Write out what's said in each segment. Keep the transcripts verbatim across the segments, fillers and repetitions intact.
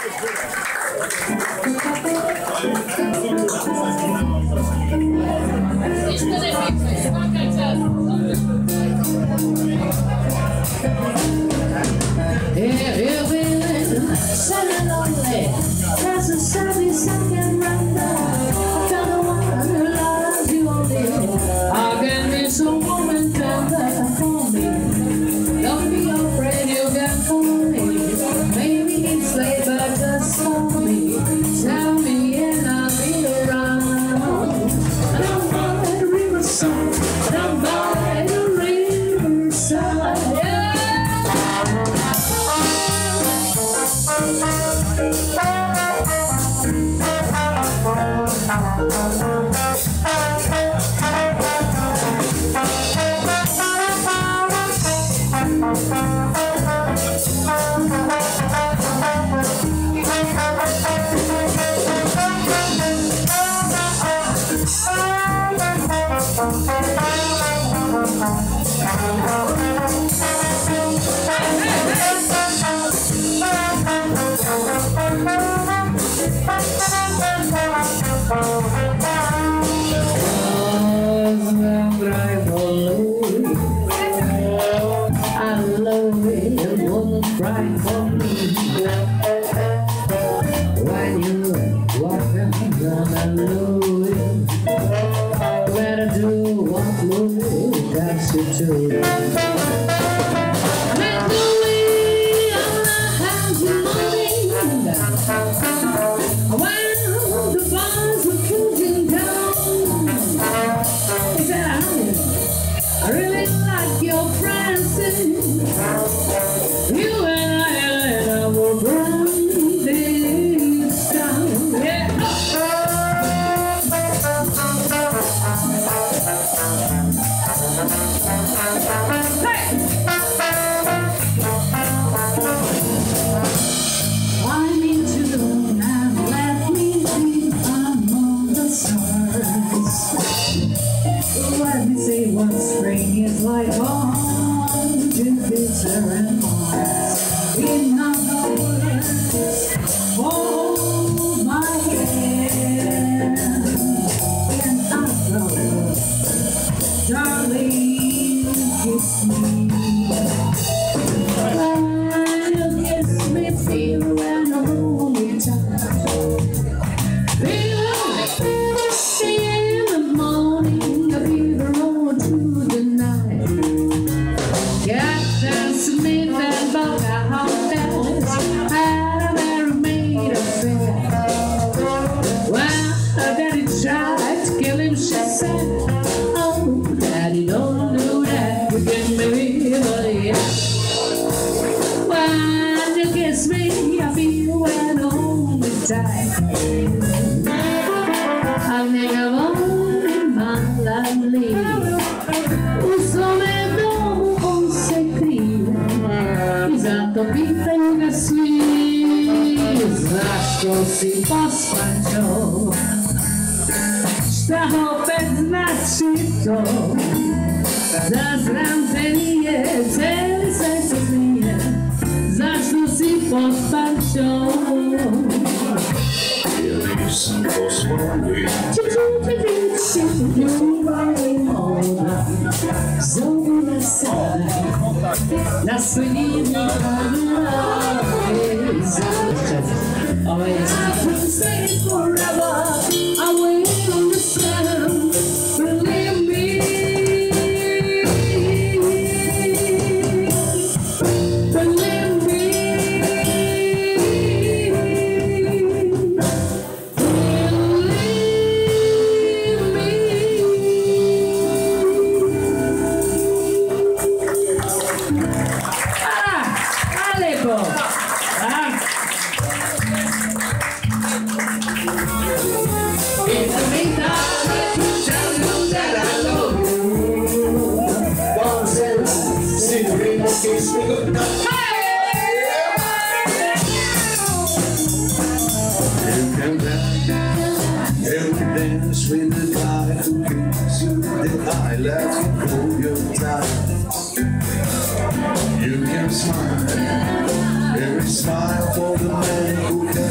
You can smile, every smile for the man who can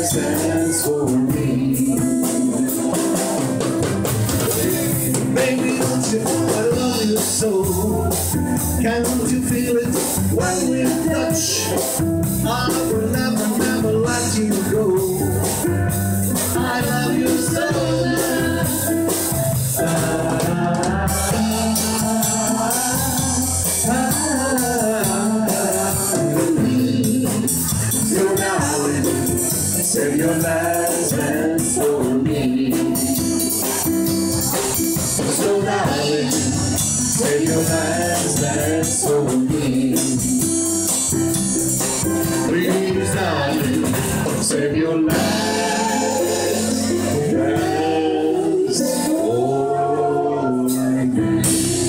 last dance for me. Baby, don't you, I love you so. Can't you feel it when we touch? I will never, never let you go. I love you so. Ah, ah, ah, ah. So darling, save your last dance for me. So darling, save your last dance for me. Please, darling, save your last dance for me.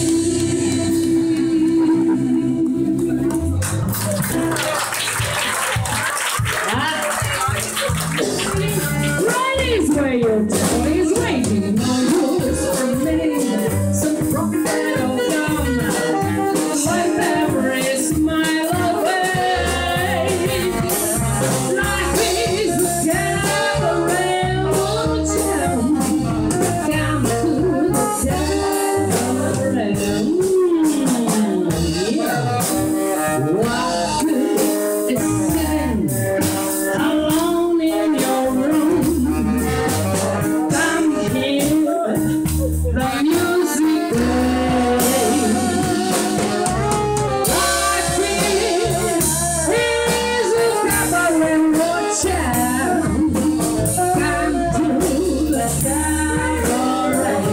Right is where your boy is waiting on you. For a minute, some prophet of gum. Like every smile away. Life is a cabaret town. Down to the cabaret. Yeah. What good is sitting alone in your room? Come here, the music plays. Life is a cabaret hotel. Come to the cabaret.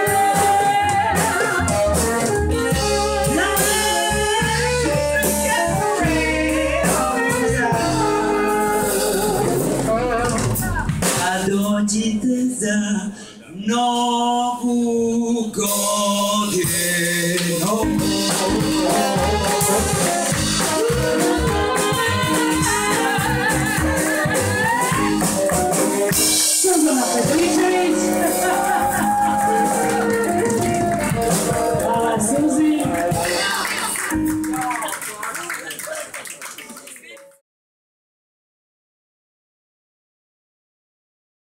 Dočekajte za novu godinu.